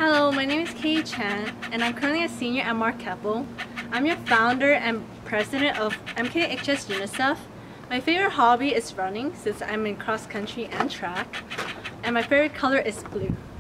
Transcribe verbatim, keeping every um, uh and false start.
Hello, my name is Kay Chan, and I'm currently a senior at Mark Keppel. I'm your founder and president of M K H S Unicef. My favorite hobby is running since I'm in cross country and track, and my favorite color is blue.